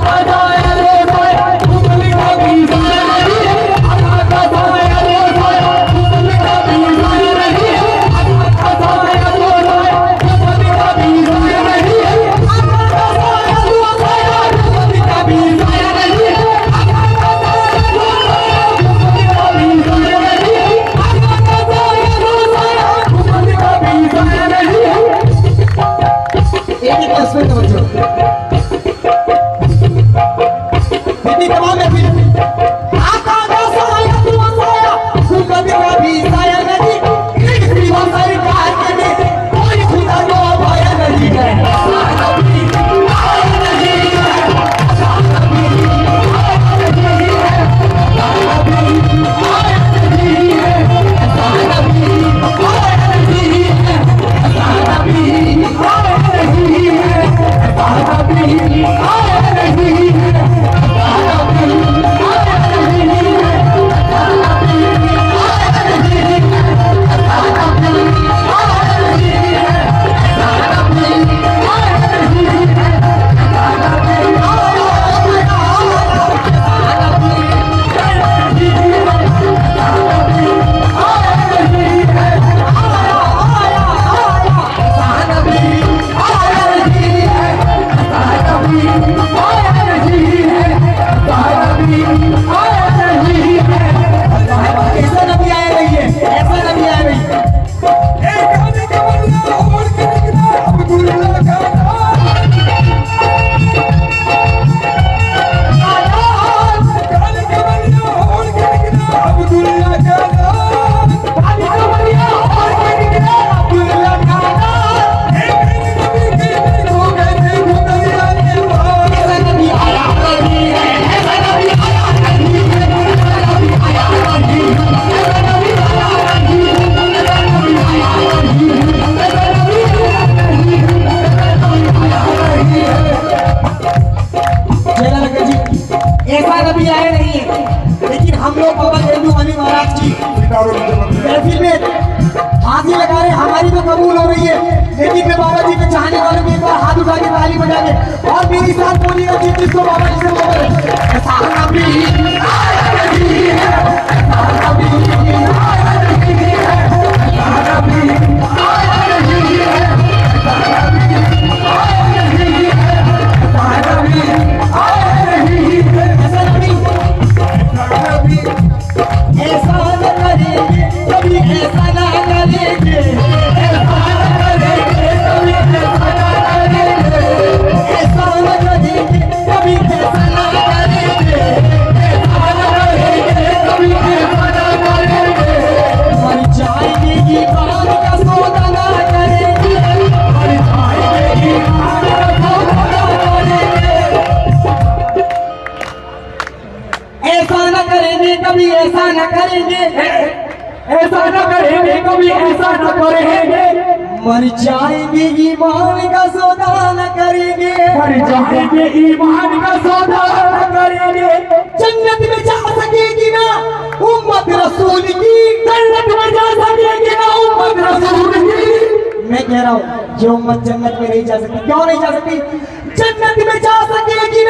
महफिल में हाथी लगा रहे, हमारी तो कबूल हो रही है, लेकिन मैं बाबा जी के चाहने वालों में एक बार हाथ उठा के ताली बजा के और मेरी साथ बोलिएगा जिसको बाबा जी से कभी ऐसा न करेंगे, ऐसा न करेंगे, कभी ऐसा न करेंगे, मर जाएंगे ईमान का सौदा न करेंगे, मर जाएंगे ईमान का सौदा न करेंगे। जन्नत में जा सकेगी ना उम्मत रसूल की, जन्नत में जा सकेगी ना उम्मत रसूल की। मैं कह रहा हूँ जो उम्मत जन्नत में नहीं जा सकती, क्यों नहीं जा सकती? जन्नत में जा सकेगी